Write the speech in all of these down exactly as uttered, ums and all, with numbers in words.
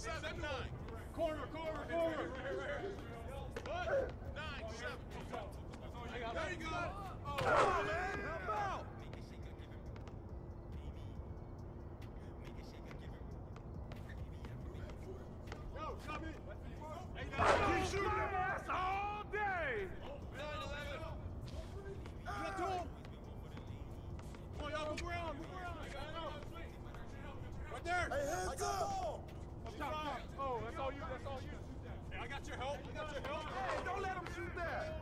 seven, nine. Corner, corner, corner. What? Nine, seven. There you go. Oh, man, help out. Yo, come in. Hey, now, keep shooting ass all day. nine, eleven. Get to him. Come on, y'all, move around, move around. Right there. Hey, hands up. Up top, top. Oh, that's all you, that's all you. Hey, I got your help, I got your help. Hey, don't let him shoot that.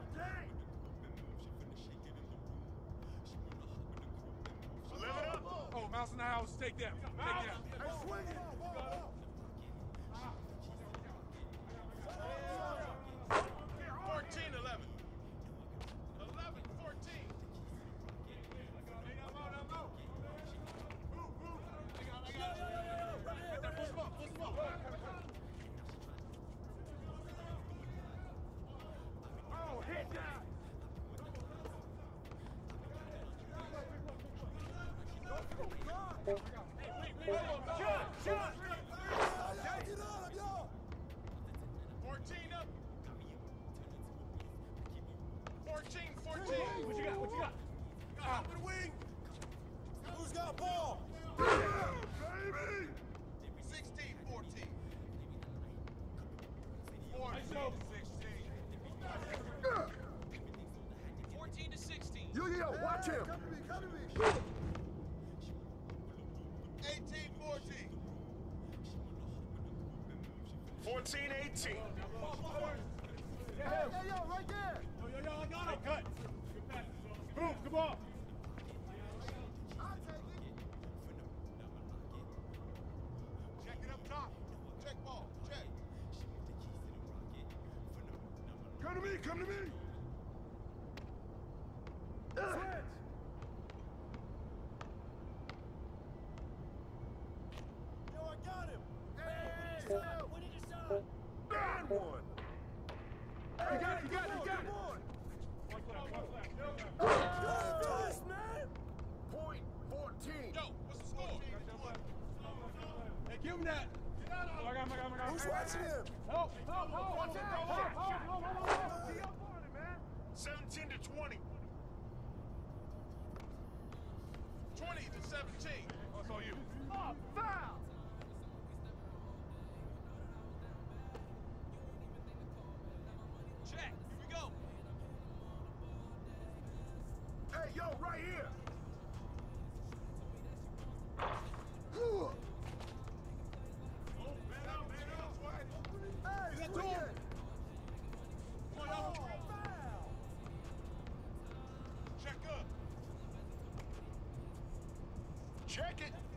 Live it up. Oh, mouse in the house, take that. Take that. Hey, swing it. fourteen, eleven. eleven, fourteen. Oh, hit that. Shot, shot. Get up, yo. fourteen up. fourteen, fourteen. What you got, what you got? Got with the wing. Who's got ball? Baby. sixteen, fourteen. fourteen, sixteen. fourteen to sixteen. Yo, yo, watch him. Come to me, come to me. eighteen, fourteen. fourteen, eighteen. Hey, hey, yo, right there. Yo, yo, yo, I got it. Cut. Boom, come on. I'll take it. Check it up top. Check ball. Check. Come to me, come to me. Switch. Yo, I got him. Hey, we need a shot. Bad one. You got it, you got it, you got it. Come on. Watch left, watch left. Yo, Yes, man. Point fourteen. Yo, what's the score? Hey, give him that. Oh, I got him, I got him, I got him. Who's watching him? Help, help, help. Watch it, help, help, help, help, help, help. Be up on it, man. seventeen to twenty. twenty to seventeen. That's all you. Oh, foul. Check. Here we go. Hey, yo, right here. Hey, You got swing two. it. Come on, y'all. Oh, foul. Check up. Check it.